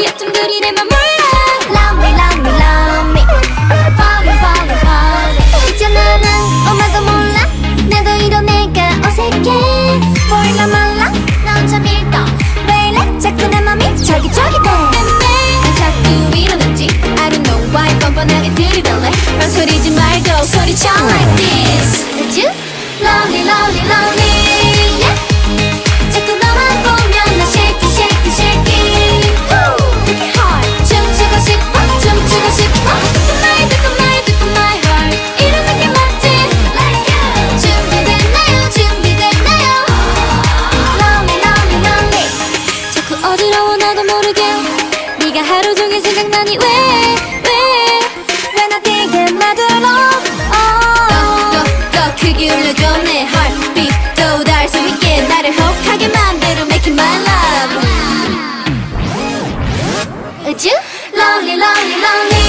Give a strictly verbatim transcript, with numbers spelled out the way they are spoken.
우리 어쩜들이 내 맘 몰라. Love me, love me, love me. Falling, falling, falling. 있잖아 난 엄마도 몰라. 나도 이런 내가 어색해. 몰라 말라 넌 참 일도 왜 이래 자꾸 내 맘이 저기저기 돼. 난 자꾸 이러는지 I don't know why 뻔뻔하게 들이달래. 망설이지 말고 소리쳐 like this. Would you? Lonely, lonely, lonely. Yeah. 자꾸 너만 보면 나 shake it, shake it, shake it. Woo. Make it hard. 춤추고 싶어, 춤추고 싶어. 듣고 my, 듣고 my, 듣고 my heart. 이런 느낌 맞지? Like you. 준비됐나요, 준비됐나요? Lonely, lonely, lonely. 자꾸 어지러워 나도 모르게. 네가 하루 종일 생각나니 왜, 왜, 왜 나 되게 마들어. 더 크게 울려줘 내 heartbeat. 더 닿을 수 있게 나를 혹하게 만들어 Make it my love. Would you? Lonely, lonely, lonely.